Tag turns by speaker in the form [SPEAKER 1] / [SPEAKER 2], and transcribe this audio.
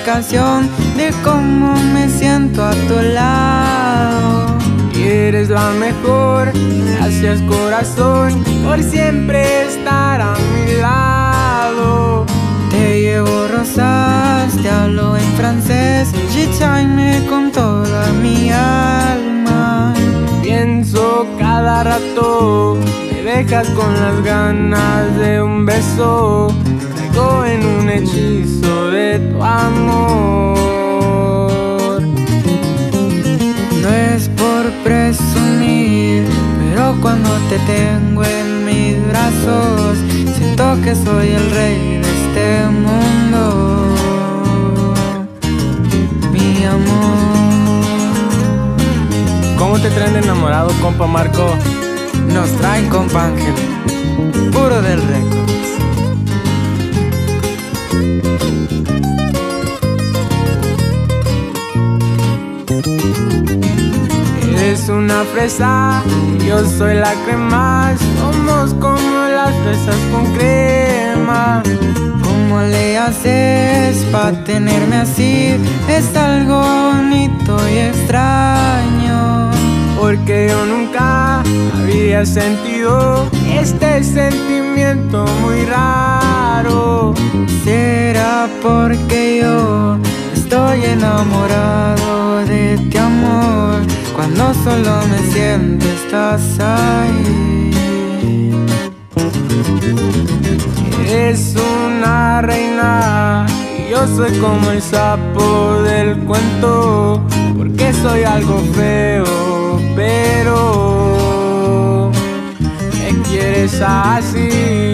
[SPEAKER 1] explicación de cómo me siento a tu lado.
[SPEAKER 2] Y eres la mejor, gracias corazón, por siempre estar a mi lado.
[SPEAKER 1] Te llevo rosas, te hablo en francés, j'aime con toda mi alma.
[SPEAKER 2] Pienso cada rato, me dejas con las ganas de un beso. Caigo en un hechizo de tu amor.
[SPEAKER 1] No es por presumir, pero cuando te tengo en mis brazos, siento que soy el rey de este mundo. Mi amor.
[SPEAKER 2] ¿Cómo te traen enamorado, compa Marco?
[SPEAKER 1] Nos traen, compa Ángel, puro del Records.
[SPEAKER 2] Eres una fresa y yo soy la crema. Somos como las fresas con crema.
[SPEAKER 1] ¿Cómo le haces pa' tenerme así? Es algo bonito y extraño,
[SPEAKER 2] porque yo nunca había sentido este sentimiento muy raro.
[SPEAKER 1] ¿Será porque yo estoy enamorado de ti, amor? Cuando solo me siento estás ahí.
[SPEAKER 2] Eres una reina y yo soy como el sapo del cuento, porque soy algo feo, pero me quieres así.